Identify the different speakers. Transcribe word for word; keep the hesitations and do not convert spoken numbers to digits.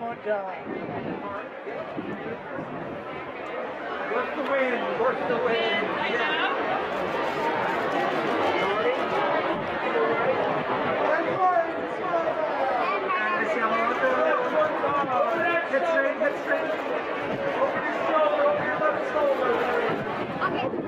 Speaker 1: won't die.
Speaker 2: Work the wind, work the wind. Nice, Yamamoto. Head straight, head straight. Over your shoulder, over your left shoulder.
Speaker 3: Okay.